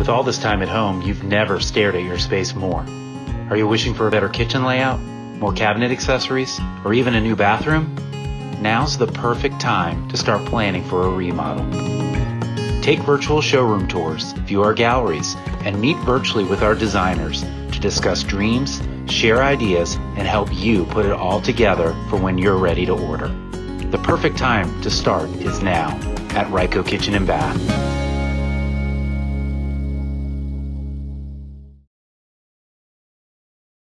With all this time at home, you've never stared at your space more. Are you wishing for a better kitchen layout, more cabinet accessories, or even a new bathroom? Now's the perfect time to start planning for a remodel. Take virtual showroom tours, view our galleries, and meet virtually with our designers to discuss dreams, share ideas, and help you put it all together for when you're ready to order. The perfect time to start is now at Ryco Kitchen and Bath.